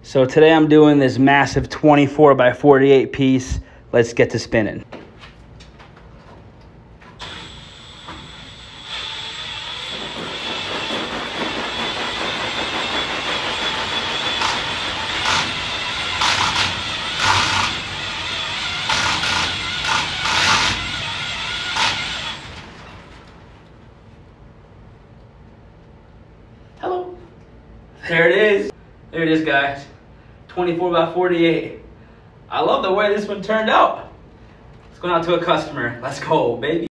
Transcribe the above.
So today I'm doing this massive 24 by 48 piece. Let's get to spinning. Hello. There it is. There it is, guys. 24 by 48. I love the way this one turned out. It's going out to a customer. Let's go, baby.